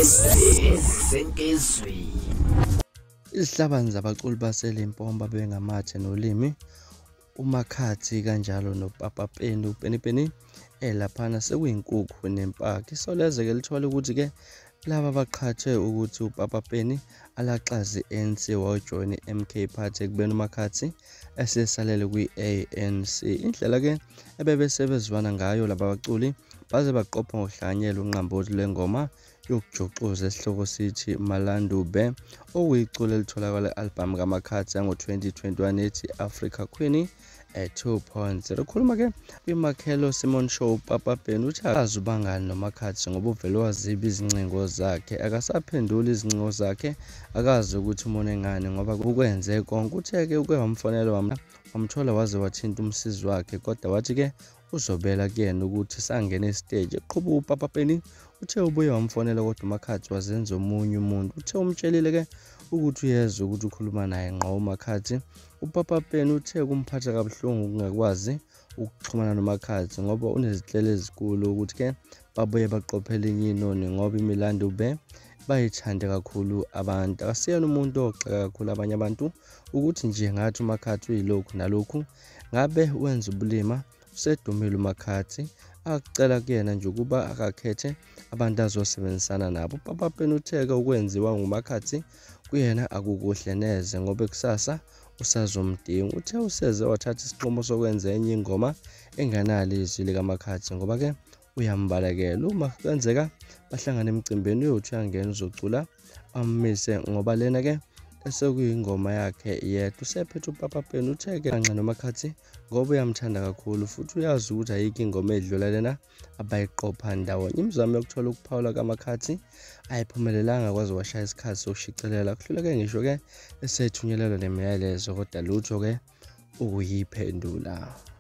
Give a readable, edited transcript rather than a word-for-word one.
Senkezweni. Izihlabani zabaculi baseLimpopo bengamathe nolimi uMakhathi kanjalo noPapa Peni uPenipeni laphana sekuyinkukhu nempaki. So leze-ke lithola ukuthi-ke laba baqhathwe ukuthi uPapa Peni alaxazi ANC wajoyina MK Party ekubeni uMakhathi esesalele kwi-ANC. Indlela-ke ebebesebezwana ngayo laba baculi baze baqopha ngohlanyela unqambothi lwengoma yokujuxuza esihloko sithi Malandube, okuyicula elitholakala i-albhamu kaMakhathi yango-2021 ethi Africa Queen 2.0. Khuluma-ke kwiMakhelo Simon Show, uPapa Peni uthi akazi ubangani noMakhathi ngoba uvele waziba izingcingo zakhe, akasaphenduli izingcingo zakhe, akazi ukuthi umone ngani ngoba ukwenze konke. Uthe-ke uke wamfonela wamthola waze wathinta umsizi wakhe, kodwa wathi-ke uzobela kuyena ukuthi sangena esiteji eqhuba. uPapa Peni uthe ubuye wamfonela kodwa uMakhathi wazenza omunye umuntu. Uthe umtshelile-ke ukuthi uyeza ukuthi ukhuluma naye ngqo uMakhathi. uPapa Peni uthe kumphatha kabuhlungu ukungakwazi ukuxhumana noMakhathi ngoba unezihlelo ezinkulu ukuthi-ke babuye baqophele enye inoni ngoba iMilandube bayithande kakhulu abantu. Akasiyena umuntu ogxeka kakhulu abanye abantu ukuthi nje ngathi uMakhathi uyilokhu nalokhu. Ngabe wenza ubulima, usedumile uMakhathi, akucela kuyena nje ukuba akakhethe abantu azosebenzisana nabo. uPapa Peni utheke ukwenziwa nguMakhathi kuyena akukuhle neze ngoba kusasa usazomdinga. Uthe useze wathatha isinqumo sokwenza enye ingoma enganalo izwi likaMakhathi ngoba-ke uyambalekela. Uma kwenzeka bahlangana emcimbini uyothi uyangena uzocula ammise ngoba lena-ke esekuyingoma yakhe yedwa. Usephethe uPapa Peni utheke kanxa noMakhathi ngoba uyamthanda kakhulu futhi uyazi ukuthi ayikho ingoma edlula lena abayiqopha ndawonye. Imizamo yokuthola ukuphawula kaMakhathi ayiphumelelanga kwaze washaya isikhathi sokushicilela. Kuhluleke ngisho-ke esethunyelelwa nemiyalezo kodwa lutho-ke ukuyiphendula.